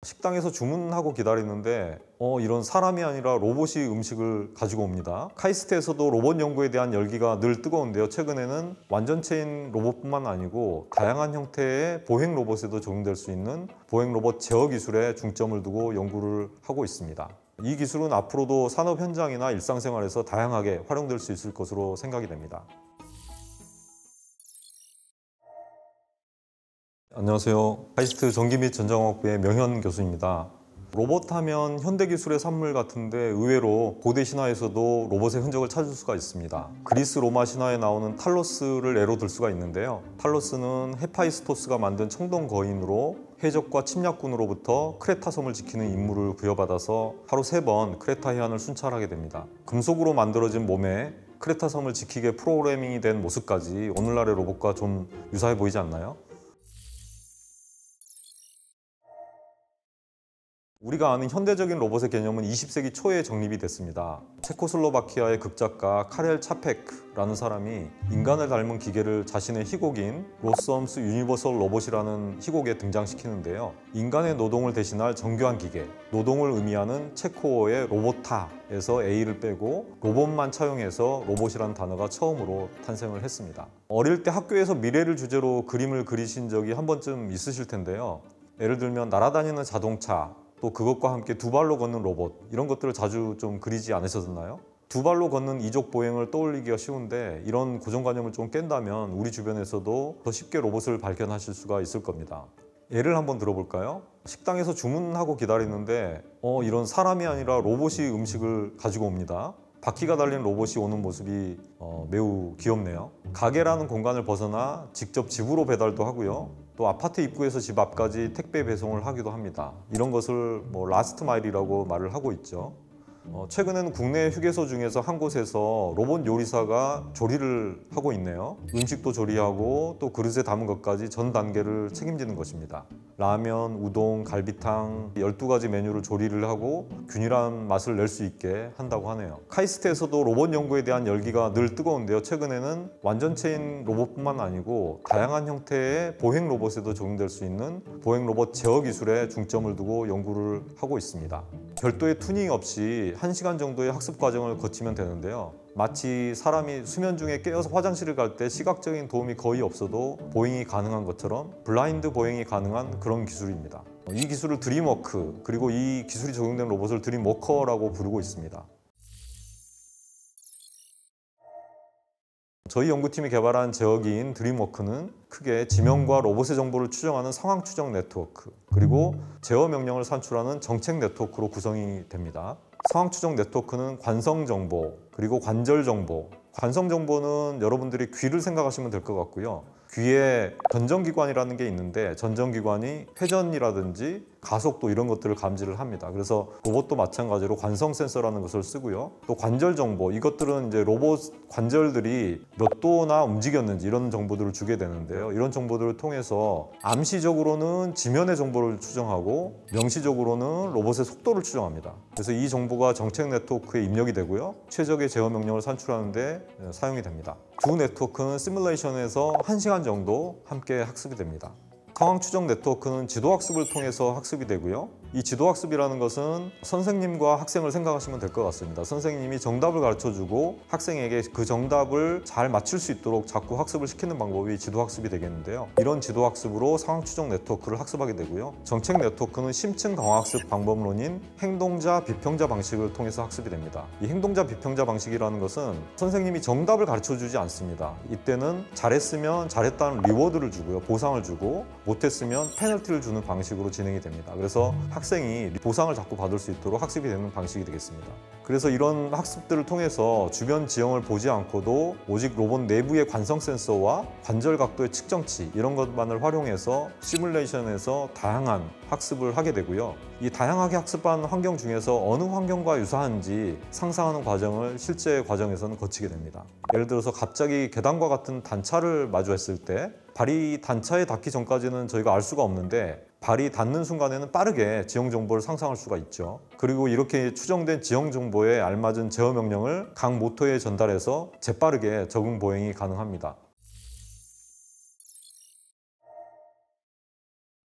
식당에서 주문하고 기다리는데 이런 사람이 아니라 로봇이 음식을 가지고 옵니다. 카이스트에서도 로봇 연구에 대한 열기가 늘 뜨거운데요. 최근에는 완전체인 로봇뿐만 아니고 다양한 형태의 보행 로봇에도 적용될 수 있는 보행 로봇 제어 기술에 중점을 두고 연구를 하고 있습니다. 이 기술은 앞으로도 산업 현장이나 일상생활에서 다양하게 활용될 수 있을 것으로 생각이 됩니다. 안녕하세요. 카이스트 전기 및 전자공학부의 명현 교수입니다. 로봇 하면 현대기술의 산물 같은데 의외로 고대 신화에서도 로봇의 흔적을 찾을 수가 있습니다. 그리스 로마 신화에 나오는 탈로스를 예로 들 수가 있는데요. 탈로스는 헤파이스토스가 만든 청동 거인으로 해적과 침략군으로부터 크레타 섬을 지키는 임무를 부여받아서 하루 3번 크레타 해안을 순찰하게 됩니다. 금속으로 만들어진 몸에 크레타 섬을 지키게 프로그래밍이 된 모습까지 오늘날의 로봇과 좀 유사해 보이지 않나요? 우리가 아는 현대적인 로봇의 개념은 20세기 초에 정립이 됐습니다. 체코슬로바키아의 극작가 카렐 차페크라는 사람이 인간을 닮은 기계를 자신의 희곡인 로썸스 유니버설 로봇이라는 희곡에 등장시키는데요. 인간의 노동을 대신할 정교한 기계, 노동을 의미하는 체코어의 로보타에서 A를 빼고 로봇만 차용해서 로봇이라는 단어가 처음으로 탄생을 했습니다. 어릴 때 학교에서 미래를 주제로 그림을 그리신 적이 한 번쯤 있으실 텐데요. 예를 들면 날아다니는 자동차, 또 그것과 함께 2발로 걷는 로봇, 이런 것들을 자주 좀 그리지 않으셨나요? 2발로 걷는 이족 보행을 떠올리기가 쉬운데 이런 고정관념을 좀 깬다면 우리 주변에서도 더 쉽게 로봇을 발견하실 수가 있을 겁니다. 예를 한번 들어볼까요? 식당에서 주문하고 기다리는데 이런 사람이 아니라 로봇이 음식을 가지고 옵니다. 바퀴가 달린 로봇이 오는 모습이 매우 귀엽네요. 가게라는 공간을 벗어나 직접 집으로 배달도 하고요. 또 아파트 입구에서 집 앞까지 택배 배송을 하기도 합니다. 이런 것을 라스트 마일이라고 말을 하고 있죠. 최근에는 국내 휴게소 중에서 한 곳에서 로봇 요리사가 조리를 하고 있네요. 음식도 조리하고 또 그릇에 담은 것까지 전 단계를 책임지는 것입니다. 라면, 우동, 갈비탕 12가지 메뉴를 조리를 하고 균일한 맛을 낼 수 있게 한다고 하네요. 카이스트에서도 로봇 연구에 대한 열기가 늘 뜨거운데요. 최근에는 완전체인 로봇뿐만 아니고 다양한 형태의 보행 로봇에도 적용될 수 있는 보행 로봇 제어 기술에 중점을 두고 연구를 하고 있습니다. 별도의 튜닝 없이 1시간 정도의 학습 과정을 거치면 되는데요. 마치 사람이 수면 중에 깨어서 화장실을 갈 때 시각적인 도움이 거의 없어도 보행이 가능한 것처럼 블라인드 보행이 가능한 그런 기술입니다. 이 기술을 드림워크, 그리고 이 기술이 적용된 로봇을 드림워커라고 부르고 있습니다. 저희 연구팀이 개발한 제어기인 드림워크는 크게 지명과 로봇의 정보를 추정하는 상황 추정 네트워크, 그리고 제어 명령을 산출하는 정책 네트워크로 구성이 됩니다. 상황 추정 네트워크는 관성 정보, 그리고 관절 정보. 관성 정보는 여러분들이 귀를 생각하시면 될 것 같고요. 귀에 전정기관이라는 게 있는데 전정기관이 회전이라든지 가속도 이런 것들을 감지를 합니다. 그래서 로봇도 마찬가지로 관성 센서라는 것을 쓰고요. 또 관절 정보, 이것들은 이제 로봇 관절들이 몇 도나 움직였는지 이런 정보들을 주게 되는데요. 이런 정보들을 통해서 암시적으로는 지면의 정보를 추정하고 명시적으로는 로봇의 속도를 추정합니다. 그래서 이 정보가 정책 네트워크에 입력이 되고요. 최적의 제어 명령을 산출하는 데 사용이 됩니다. 두 네트워크는 시뮬레이션에서 1시간 정도 함께 학습이 됩니다. 상황 추정 네트워크는 지도학습을 통해서 학습이 되고요. 이 지도학습이라는 것은 선생님과 학생을 생각하시면 될 것 같습니다. 선생님이 정답을 가르쳐주고 학생에게 그 정답을 잘 맞출 수 있도록 자꾸 학습을 시키는 방법이 지도학습이 되겠는데요. 이런 지도학습으로 상황 추정 네트워크를 학습하게 되고요. 정책 네트워크는 심층 강화학습 방법론인 행동자 비평자 방식을 통해서 학습이 됩니다. 이 행동자 비평자 방식이라는 것은 선생님이 정답을 가르쳐주지 않습니다. 이때는 잘했으면 잘했다는 리워드를 주고요. 보상을 주고 못했으면 페널티를 주는 방식으로 진행이 됩니다. 그래서 학생이 보상을 자꾸 받을 수 있도록 학습이 되는 방식이 되겠습니다. 그래서 이런 학습들을 통해서 주변 지형을 보지 않고도 오직 로봇 내부의 관성 센서와 관절 각도의 측정치 이런 것만을 활용해서 시뮬레이션에서 다양한 학습을 하게 되고요. 이 다양하게 학습한 환경 중에서 어느 환경과 유사한지 상상하는 과정을 실제 과정에서는 거치게 됩니다. 예를 들어서 갑자기 계단과 같은 단차를 마주했을 때 발이 단차에 닿기 전까지는 저희가 알 수가 없는데 발이 닿는 순간에는 빠르게 지형 정보를 상상할 수가 있죠. 그리고 이렇게 추정된 지형 정보에 알맞은 제어 명령을 각 모터에 전달해서 재빠르게 적응 보행이 가능합니다.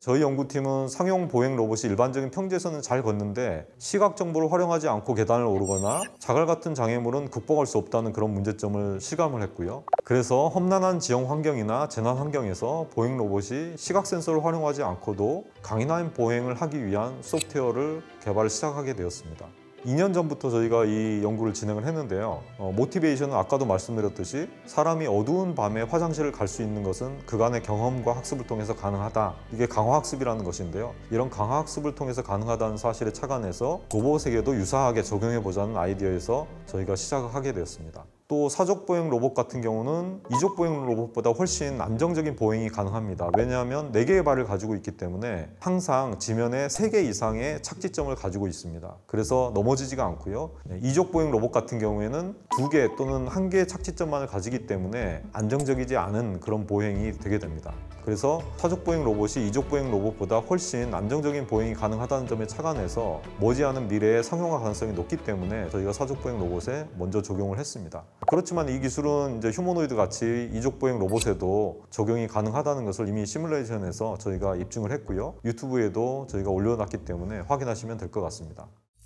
저희 연구팀은 상용 보행 로봇이 일반적인 평지에서는 잘 걷는데 시각 정보를 활용하지 않고 계단을 오르거나 자갈 같은 장애물은 극복할 수 없다는 그런 문제점을 실감을 했고요. 그래서 험난한 지형 환경이나 재난 환경에서 보행 로봇이 시각 센서를 활용하지 않고도 강인한 보행을 하기 위한 소프트웨어를 개발을 시작하게 되었습니다. 2년 전부터 저희가 이 연구를 진행을 했는데요. 모티베이션은 아까도 말씀드렸듯이 사람이 어두운 밤에 화장실을 갈 수 있는 것은 그간의 경험과 학습을 통해서 가능하다. 이게 강화학습이라는 것인데요. 이런 강화학습을 통해서 가능하다는 사실에 착안해서 로봇에게도 유사하게 적용해보자는 아이디어에서 저희가 시작을 하게 되었습니다. 또 사족보행 로봇 같은 경우는 이족보행 로봇보다 훨씬 안정적인 보행이 가능합니다. 왜냐하면 4개의 발을 가지고 있기 때문에 항상 지면에 3개 이상의 착지점을 가지고 있습니다. 그래서 넘어지지가 않고요. 이족보행 로봇 같은 경우에는 2개 또는 1개의 착지점만을 가지기 때문에 안정적이지 않은 그런 보행이 되게 됩니다. 그래서 사족보행 로봇이 이족보행 로봇보다 훨씬 안정적인 보행이 가능하다는 점에 착안해서 머지않은 미래에 상용화 가능성이 높기 때문에 저희가 사족보행 로봇에 먼저 적용을 했습니다. 그렇지만 이 기술은 이제 휴머노이드 같이 이족보행 로봇에도 적용이 가능하다는 것을 이미 시뮬레이션에서 저희가 입증을 했고요. 유튜브에도 저희가 올려놨기 때문에 확인하시면 될 것 같습니다.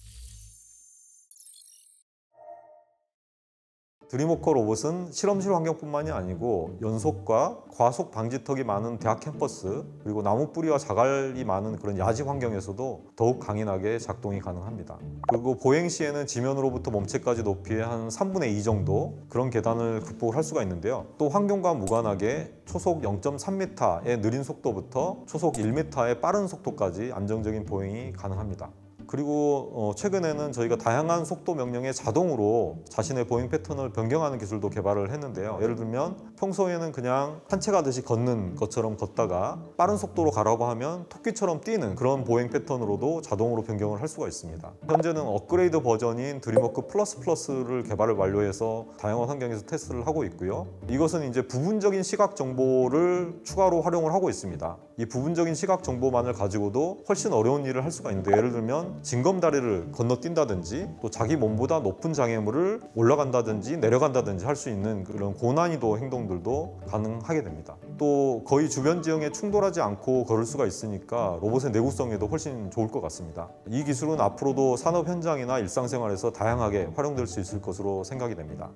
드림워커 로봇은 실험실 환경뿐만이 아니고 연속과 과속 방지턱이 많은 대학 캠퍼스 그리고 나무 뿌리와 자갈이 많은 그런 야지 환경에서도 더욱 강인하게 작동이 가능합니다. 그리고 보행 시에는 지면으로부터 몸체까지 높이의 한 3분의 2 정도 그런 계단을 극복을 할 수가 있는데요. 또 환경과 무관하게 초속 0.3m의 느린 속도부터 초속 1m의 빠른 속도까지 안정적인 보행이 가능합니다. 그리고 최근에는 저희가 다양한 속도 명령에 자동으로 자신의 보행 패턴을 변경하는 기술도 개발을 했는데요. 예를 들면 평소에는 그냥 산책하듯이 걷는 것처럼 걷다가 빠른 속도로 가라고 하면 토끼처럼 뛰는 그런 보행 패턴으로도 자동으로 변경을 할 수가 있습니다. 현재는 업그레이드 버전인 드림워크 플러스를 개발을 완료해서 다양한 환경에서 테스트를 하고 있고요. 이것은 이제 부분적인 시각 정보를 추가로 활용을 하고 있습니다. 이 부분적인 시각 정보만을 가지고도 훨씬 어려운 일을 할 수가 있는데 예를 들면 징검다리를 건너뛴다든지 또 자기 몸보다 높은 장애물을 올라간다든지 내려간다든지 할 수 있는 그런 고난이도 행동들도 가능하게 됩니다. 또 거의 주변 지형에 충돌하지 않고 걸을 수가 있으니까 로봇의 내구성에도 훨씬 좋을 것 같습니다. 이 기술은 앞으로도 산업 현장이나 일상생활에서 다양하게 활용될 수 있을 것으로 생각이 됩니다.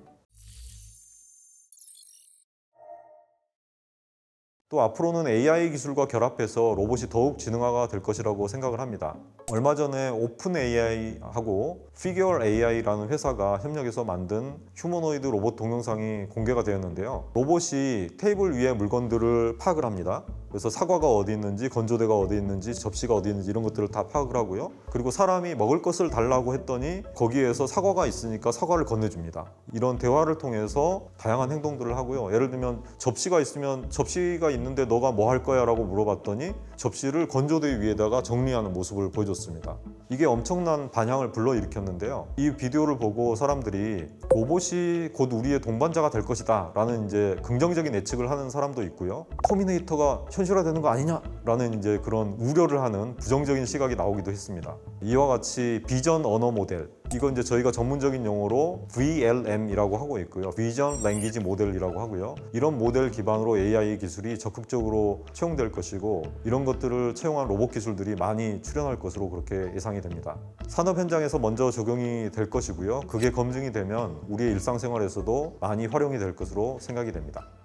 또 앞으로는 AI 기술과 결합해서 로봇이 더욱 지능화가 될 것이라고 생각을 합니다. 얼마 전에 오픈 AI하고 피규어 AI라는 회사가 협력해서 만든 휴머노이드 로봇 동영상이 공개가 되었는데요. 로봇이 테이블 위에 물건들을 파악을 합니다. 그래서 사과가 어디 있는지, 건조대가 어디 있는지, 접시가 어디 있는지 이런 것들을 다 파악을 하고요. 그리고 사람이 먹을 것을 달라고 했더니 거기에서 사과가 있으니까 사과를 건네줍니다. 이런 대화를 통해서 다양한 행동들을 하고요. 예를 들면 접시가 있으면 접시가 있는데 너가 뭐 할 거야? 라고 물어봤더니 접시를 건조대 위에다가 정리하는 모습을 보여줬습니다. 이게 엄청난 반향을 불러일으켰는데요. 이 비디오를 보고 사람들이 로봇이 곧 우리의 동반자가 될 것이다 라는 이제 긍정적인 예측을 하는 사람도 있고요. 터미네이터가 현실화되는 거 아니냐? 라는 이제 그런 우려를 하는 부정적인 시각이 나오기도 했습니다. 이와 같이 비전 언어 모델, 이건 이제 저희가 전문적인 용어로 VLM이라고 하고 있고요. 비전 랭귀지 모델이라고 하고요. 이런 모델 기반으로 AI 기술이 적극적으로 채용될 것이고 이런 것들을 채용한 로봇 기술들이 많이 출현할 것으로 그렇게 예상이 됩니다. 산업 현장에서 먼저 적용이 될 것이고요. 그게 검증이 되면 우리의 일상생활에서도 많이 활용이 될 것으로 생각이 됩니다.